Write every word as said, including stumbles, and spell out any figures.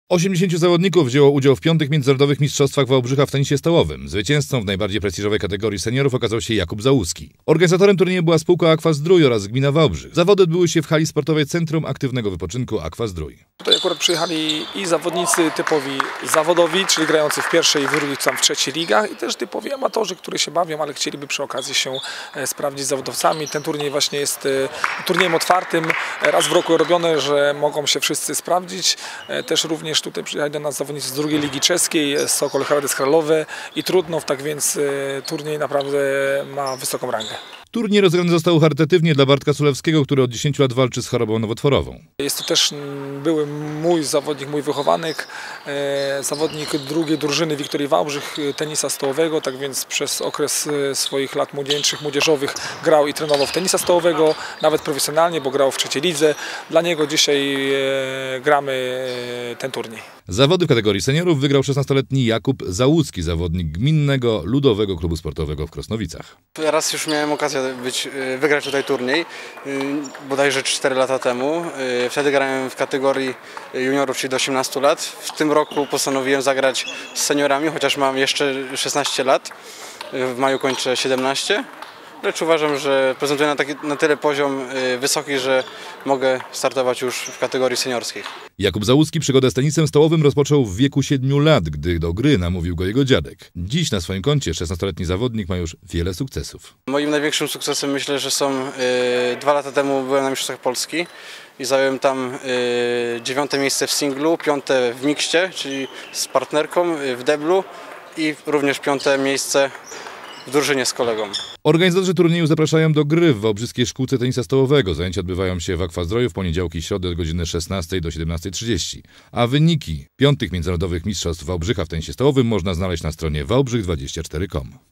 osiemdziesięciu zawodników wzięło udział w piątych międzynarodowych mistrzostwach Wałbrzycha w tenisie stołowym. Zwycięzcą w najbardziej prestiżowej kategorii seniorów okazał się Jakub Załuski. Organizatorem turnieju była spółka Aqua Zdrój oraz gmina Wałbrzych. Zawody odbyły się w hali sportowej Centrum Aktywnego Wypoczynku Aqua Zdrój. Tutaj akurat przyjechali i zawodnicy typowi zawodowi, czyli grający w pierwszej, w drugiej, tam w trzeciej ligach, i też typowi amatorzy, którzy się bawią, ale chcieliby przy okazji się sprawdzić z zawodowcami. Ten turniej właśnie jest turniejem otwartym, raz w roku robione, że mogą się wszyscy sprawdzić. Też również tutaj przyjechali do nas zawodnicy z drugiej ligi czeskiej, Sokol Hradec Kralowe i Trutnów, tak więc turniej naprawdę ma wysoką rangę. Turniej rozegrany został charytatywnie dla Bartka Sulewskiego, który od dziesięciu lat walczy z chorobą nowotworową. Jest to też były mój zawodnik, mój wychowanek, zawodnik drugiej drużyny Wiktorii Wałbrzych tenisa stołowego, tak więc przez okres swoich lat młodzieńczych, młodzieżowych grał i trenował w tenisa stołowego, nawet profesjonalnie, bo grał w trzeciej lidze. Dla niego dzisiaj gramy ten turniej. Zawody w kategorii seniorów wygrał szesnastoletni Jakub Załuski, zawodnik Gminnego Ludowego Klubu Sportowego w Krosnowicach. Raz już miałem okazję być, wygrać tutaj turniej, bodajże cztery lata temu. Wtedy grałem w kategorii juniorów, czyli do osiemnastu lat. W tym roku postanowiłem zagrać z seniorami, chociaż mam jeszcze szesnaście lat. W maju kończę siedemnaście. Lecz uważam, że prezentuję na, taki, na tyle poziom wysoki, że mogę startować już w kategorii seniorskiej. Jakub Załuski przygodę z tenisem stołowym rozpoczął w wieku siedmiu lat, gdy do gry namówił go jego dziadek. Dziś na swoim koncie szesnastoletni zawodnik ma już wiele sukcesów. Moim największym sukcesem myślę, że są yy, dwa lata temu byłem na Mistrzostwach Polski i zająłem tam yy, dziewiąte miejsce w singlu, piąte w mikście, czyli z partnerką yy, w deblu, i również piąte miejsce w drużynie z kolegą. Organizatorzy turnieju zapraszają do gry w Wałbrzyskiej Szkółce Tenisa Stołowego. Zajęcia odbywają się w Aqua Zdroju w poniedziałki i środy od godziny szesnastej do siedemnastej trzydzieści. A wyniki piątych międzynarodowych mistrzostw Wałbrzycha w tenisie stołowym można znaleźć na stronie wałbrzych dwadzieścia cztery kropka com.